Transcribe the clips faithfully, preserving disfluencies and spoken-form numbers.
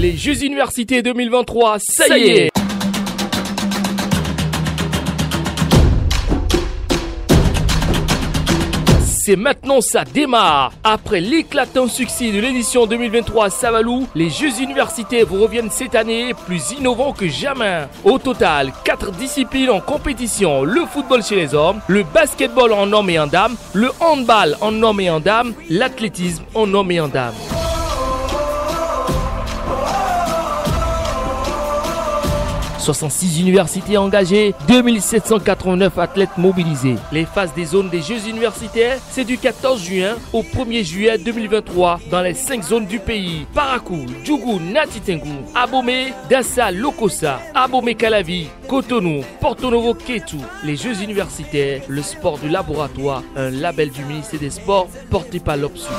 Les Jeux Universités deux mille vingt-trois, ça, ça y est, est. C'est maintenant, ça démarre. Après l'éclatant succès de l'édition deux mille vingt-trois à Savalou, les Jeux Universités vous reviennent cette année plus innovants que jamais. Au total, quatre disciplines en compétition. Le football chez les hommes, le basketball en hommes et en dames, le handball en hommes et en dames, l'athlétisme en hommes et en dames. soixante-six universités engagées, deux mille sept cent quatre-vingt-neuf athlètes mobilisés. Les phases des zones des Jeux universitaires, c'est du quatorze juin au premier juillet deux mille vingt-trois dans les cinq zones du pays. Parakou, Djougou, Natitengu, Abomey, Dassa, Lokossa, Abomey Calavi, Cotonou, Porto Novo, Ketu. Les Jeux universitaires, le sport du laboratoire, un label du ministère des Sports porté par l'Obsud.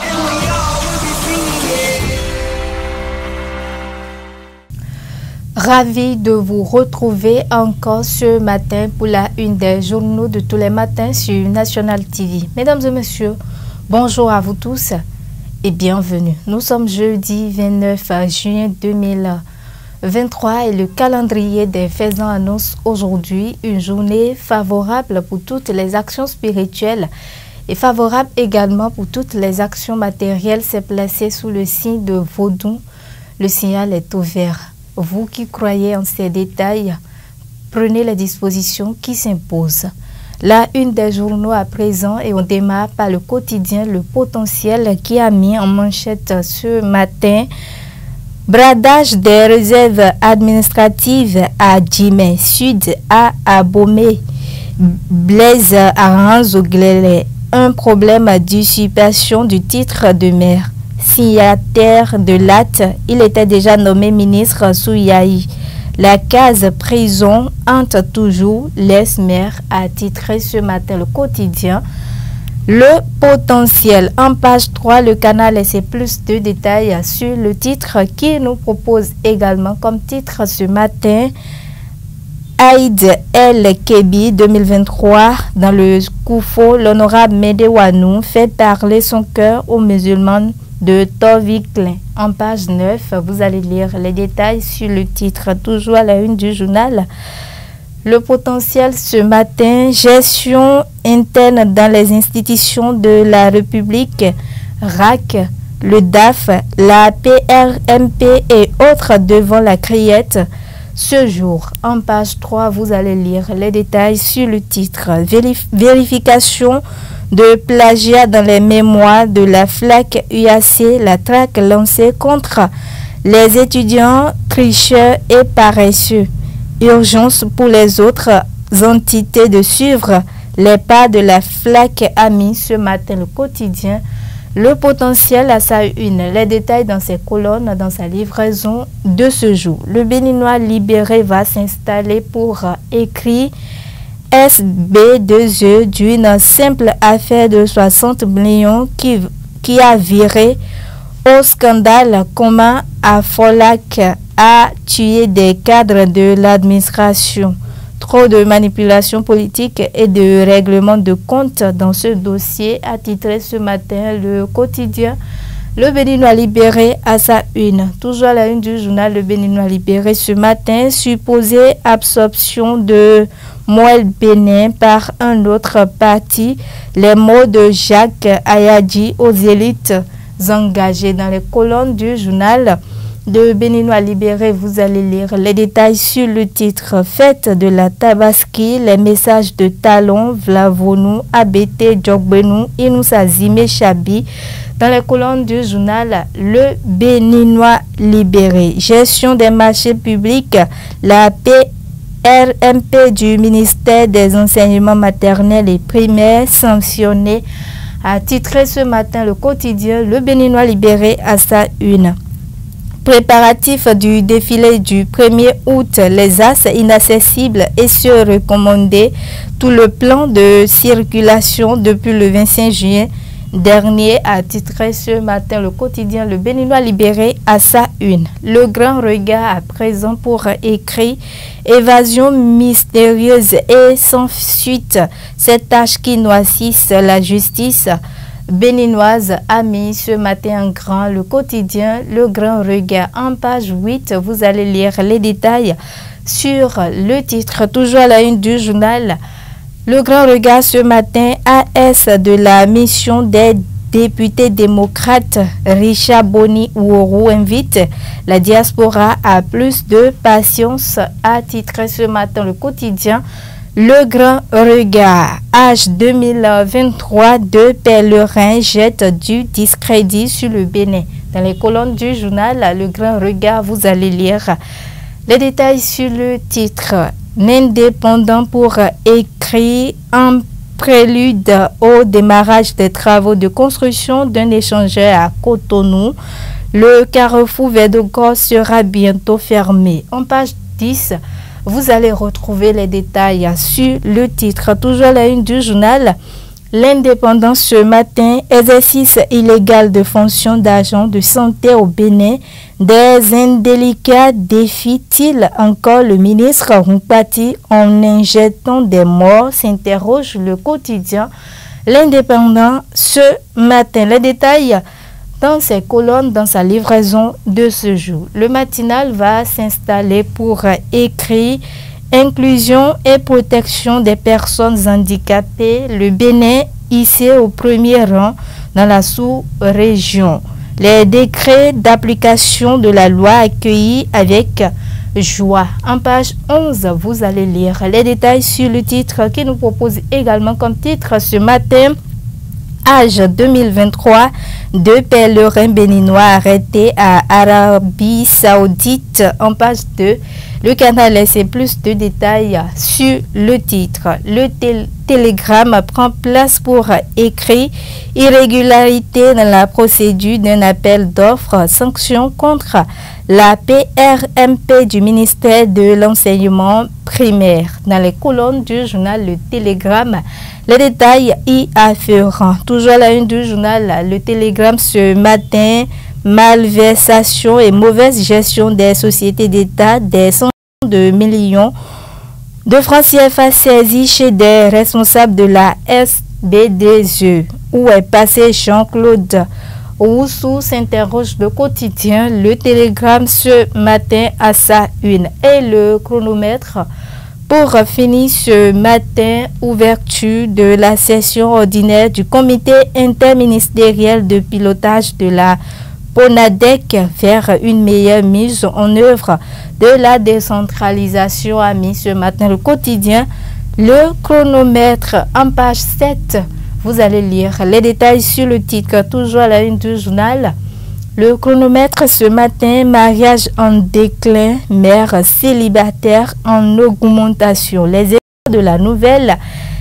Ravi de vous retrouver encore ce matin pour la une des journaux de tous les matins sur National T V. Mesdames et messieurs, bonjour à vous tous et bienvenue. Nous sommes jeudi vingt-neuf juin deux mille vingt-trois et le calendrier des faisans annonce aujourd'hui une journée favorable pour toutes les actions spirituelles et favorable également pour toutes les actions matérielles. C'est placé sous le signe de Vodou. Le signal est ouvert. Vous qui croyez en ces détails, prenez les dispositions qui s'imposent. La une des journaux à présent et on démarre par le quotidien Le Potentiel qui a mis en manchette ce matin bradage des réserves administratives à Djimé Sud à Abomey, Blaise Aranzo-Glélé, un problème d'usurpation du titre de maire. Signataire de l'A T, il était déjà nommé ministre sous Yahi. La case prison hante toujours, laisse maire, a titré ce matin le quotidien Le Potentiel. En page trois, le canal essaie plus de détails sur le titre qui nous propose également comme titre ce matin Aïd El Kebi deux mille vingt-trois. Dans le Koufo, l'honorable Médéwanou fait parler son cœur aux musulmans de Toviklin. En page neuf, vous allez lire les détails sur le titre, toujours à la une du journal Le Potentiel ce matin. Gestion interne dans les institutions de la République, R A C, le D A F, la P R M P et autres devant la criette. Ce jour, en page trois, vous allez lire les détails sur le titre Vérif Vérification de plagiat dans les mémoires de la F L A C U A C, la traque lancée contre les étudiants tricheurs et paresseux. Urgence pour les autres entités de suivre les pas de la F L A C, a mis ce matin le quotidien Le Potentiel à sa une. Les détails dans ses colonnes, dans sa livraison de ce jour. Le Béninois libéré va s'installer pour écrire S B deux E d'une simple affaire de soixante millions qui, qui a viré au scandale. Comment Afolac a tué des cadres de l'administration. Trop de manipulation politique et de règlement de compte dans ce dossier, a titré ce matin le quotidien Le Béninois libéré à sa une. Toujours à la une du journal Le Béninois libéré ce matin, supposée absorption de Moël Bénin par un autre parti. Les mots de Jacques Ayadji aux élites engagées. Dans les colonnes du journal Le Béninois libéré, vous allez lire les détails sur le titre Fête de la Tabaski, les messages de Talon, Vlavonou, Abete, Djokbenou, Inoussa Zime Chabi. Dans les colonnes du journal Le Béninois libéré. Gestion des marchés publics, la P R M P du ministère des enseignements maternels et primaires sanctionnée, a titré ce matin le quotidien Le Béninois libéré à sa une. Préparatifs du défilé du premier août, les As inaccessibles et se recommander tout le plan de circulation depuis le vingt-cinq juillet dernier, a titré ce matin le quotidien Le Béninois libéré à sa une. Le grand regard à présent pour écrire évasion mystérieuse et sans suite, cette tâche qui noircisse la justice. béninoise a mis ce matin en grand le quotidien Le Grand Regard. En page huit, vous allez lire les détails sur le titre, toujours à la une du journal Le Grand Regard ce matin. A S de la mission des députés démocrates Richard Boni Ouourou invite la diaspora à plus de patience, a titré ce matin le quotidien Le Grand Regard. H deux mille vingt-trois, deux pèlerins jettent du discrédit sur le Bénin. Dans les colonnes du journal Le Grand Regard, vous allez lire les détails sur le titre. L'Indépendant pour écrire un prélude au démarrage des travaux de construction d'un échangeur à Cotonou. Le carrefour Védogor sera bientôt fermé. En page dix, vous allez retrouver les détails sur le titre. Toujours la une du journal L'Indépendant ce matin. Exercice illégal de fonction d'agent de santé au Bénin. Des indélicats défient-ils encore le ministre Rumpati en injectant des morts, s'interroge le quotidien L'Indépendant ce matin. Les détails dans ses colonnes, dans sa livraison de ce jour. Le matinal va s'installer pour écrire Inclusion et protection des personnes handicapées. Le Bénin hissé au premier rang dans la sous-région. Les décrets d'application de la loi accueillis avec joie. En page onze, vous allez lire les détails sur le titre qui nous propose également comme titre ce matin. Âge deux mille vingt-trois, deux pèlerins béninois arrêtés à Arabie Saoudite. En page deux, le canal laisse plus de détails sur le titre. Le tél télégramme prend place pour écrire irrégularité dans la procédure d'un appel d'offres, sanctions contre la P R M P du ministère de l'enseignement primaire. Dans les colonnes du journal Le Télégramme, les détails y afférents. Toujours à la une du journal Le Télégramme ce matin, malversation et mauvaise gestion des sociétés d'État, des centaines de millions de francs C F A saisis chez des responsables de la S B D E. Où est passé Jean-Claude Roussou, s'interroge le quotidien Le Télégramme ce matin à sa une. Et le chronomètre pour finir ce matin, ouverture de la session ordinaire du comité interministériel de pilotage de la PONADEC vers une meilleure mise en œuvre de la décentralisation, a mis ce matin le quotidien Le Chronomètre. En page sept, vous allez lire les détails sur le titre, toujours à la une du journal Le Chronomètre ce matin. Mariage en déclin, mère célibataire en augmentation. Les effets de la nouvelle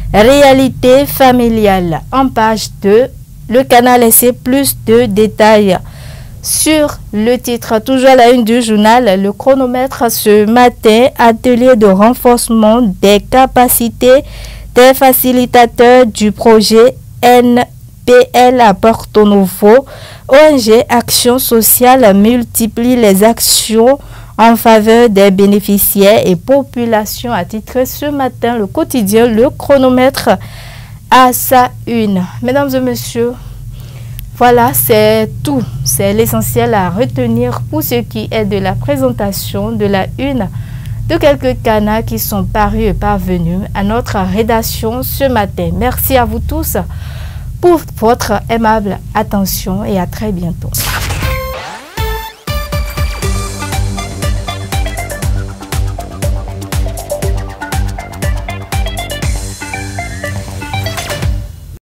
réalité familiale. En page deux, le canal essaie plus de détails sur le titre, toujours à la une du journal Le Chronomètre ce matin. Atelier de renforcement des capacités des facilitateurs du projet N P L à Porto Novo. O N G Action Sociale multiplie les actions en faveur des bénéficiaires et populations, a titré ce matin le quotidien Le Chronomètre à sa une. Mesdames et messieurs, voilà, c'est tout. C'est l'essentiel à retenir pour ce qui est de la présentation de la une de quelques canaux qui sont parus et parvenus à notre rédaction ce matin. Merci à vous tous pour votre aimable attention et à très bientôt.